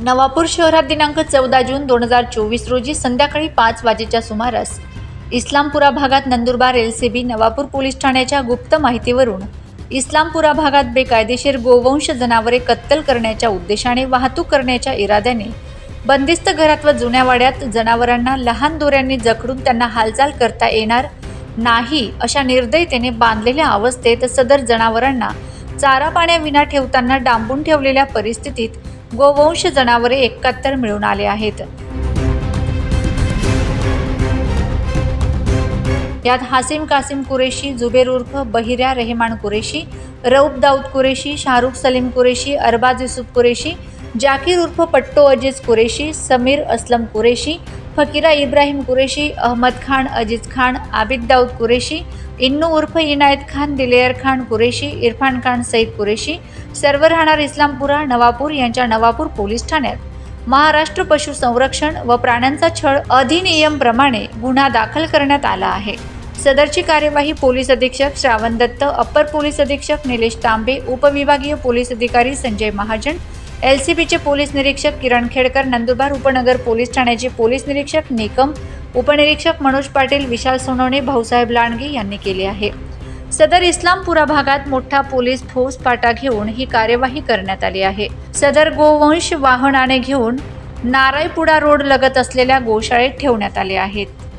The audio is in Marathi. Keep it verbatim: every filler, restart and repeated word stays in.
नवापूर शहरात दिनांक चौदा जून दोन हजार चोवीस रोजी संध्याकाळी पाच वाजेच्या सुमारास इस्लामपुरा भागात Nandurbar L C B Navapur police ठाण्याच्या गुप्त माहितीवरून इस्लामपुरा भागात बेकायदेशीर गोवंश जनावरे कत्तल करण्याच्या उद्देशाने वाहतूक करण्याच्या इराद्याने बंदिस्त घरात व जुन्या वाड्यात जनावरांना लहान दोऱ्यांनी जखडून त्यांना हालचाल करता येणार नाही अशा निर्दयतेने बांधलेल्या अवस्थेत सदर जनावरांना चारा पाण्याविना ठेवताना डांबून ठेवलेल्या परिस्थितीत गोवंश जनावरे एकाहत्तर मिळून आले आहेत। यात हासिम कासिम कुरेशी, जुबेर उर्फ बहिऱ्या रेहमान कुरेशी, रऊफ दाऊद कुरेशी, शाहरुख सलीम कुरेशी, अरबाज युसुफ कुरेशी, जाकीर उर्फ पट्टो अजीज कुरेशी, समीर असलम कुरेशी, फकीरा इब्राहिम कुरेशी, अहमद खान अजीज खान, आबिद दाऊद कुरेशी, इन्नू उर्फ इनायत खान, दिलेर खान कुरेशी, इरफान खान सईद कुरेशी सर्व राहणार इस्लामपुरा नवापूर यांच्या नवापूर पोलीस ठाण्यात महाराष्ट्र पशुसंरक्षण व प्राण्यांचा छळ अधिनियम प्रमाणे गुन्हा दाखल करण्यात आला आहे। सदरची कार्यवाही पोलीस अधीक्षक श्रावण दत्त, अप्पर पोलीस अधीक्षक निलेश तांबे, उपविभागीय पोलीस अधिकारी संजय महाजन, एल सी बीचे पोलीस निरीक्षक किरण खेडकर, नंदुरबार उपनगर पोलीस ठाण्याचे पोलीस निरीक्षक निकम, उपनिरीक्षक मनोज पाटील, विशाल सोनवणे, भाऊसाहेब लांडगे यांनी केले आहे। सदर इस्लामपुरा भागात मोठा पोलीस फौजफाटा घेऊन ही कार्यवाही करण्यात आली आहे। सदर गोवंश वाहनाने घेऊन नारायपुडा रोड लगत असलेल्या गोशाळेत ठेवण्यात आले आहेत।